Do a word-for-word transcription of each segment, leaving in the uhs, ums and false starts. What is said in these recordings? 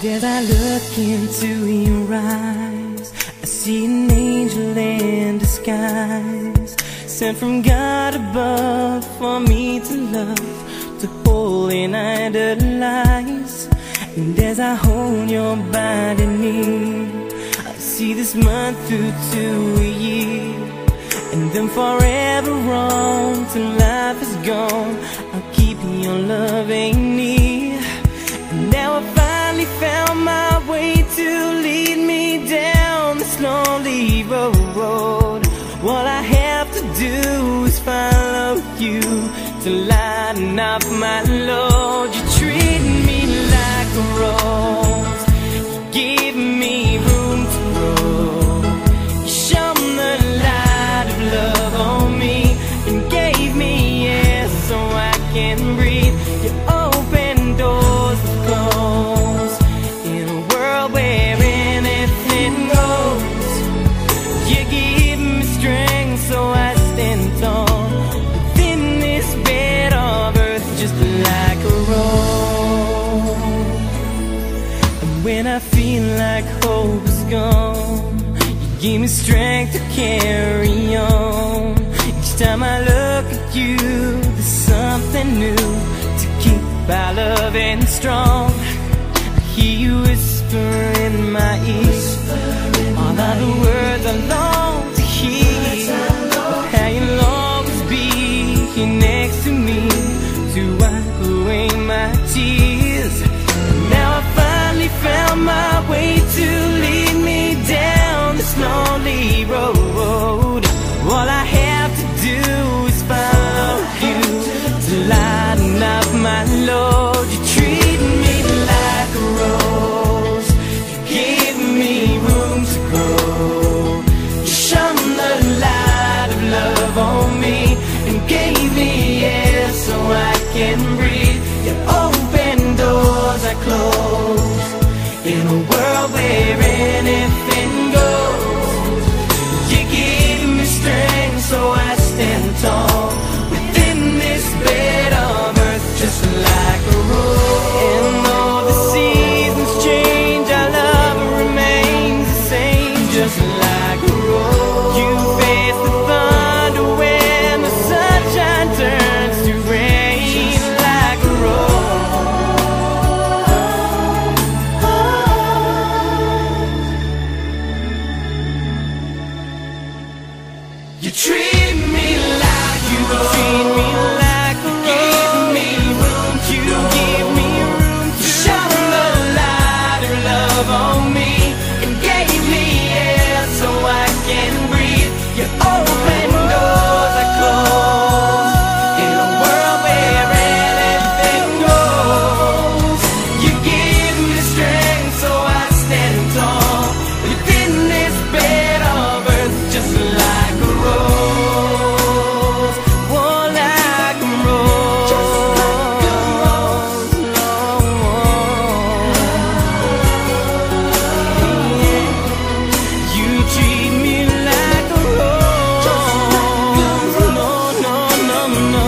As I look into your eyes, I see an angel in disguise, sent from God above for me to love, to hold and idolize. And as I hold your body near, I see this month through to a year, and then forever on till life is gone, I'll keep your loving near. And now I finally found my way to lead me down this lonely road. All I have to do is follow you to lighten up my load. You treat me like a rose, you give me room to grow. You shone the light of love on me and gave me air so I can breathe. You open doors that close in a world where anything goes. You give me strength so I stand tall within this bed of earth, just like a rose. And when I feel like hope is gone, you give me strength to carry on. Each time I look at you, there's something new to keep our loving strong. I hear you whisper in my ear all of the words I long to hear, of how you'll always be here next to me to wipe away my tears. And now I finally found my way to lead me down this lonely road. All I have to do is follow you to lighten up my load. You treat me like a rose, you give me room to grow. You shone the light of love on me and gave me air so I can breathe. You open doors I close in a world where anything goes. You give me strength so I stand tall within this bed of earth, just like a rose. And though the seasons change, our love remains the same, just like a rose. You face the thunder when the sunshine turns to rain, like a rose. You treat me like you treat me like a rose. Give me room, you give me room to shine the light of love on me and gave me air so I can breathe. You open doors I close in a world where anything goes. You give me strength so I stand tall within this bed of earth, just like a rose. Oh, like a rose, just like a rose. You treat me like a rose, no, no, no, no.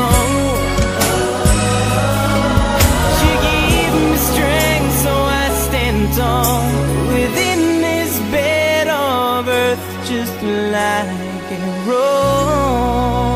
You give me strength so I stand tall within this bed of earth, just like a rose.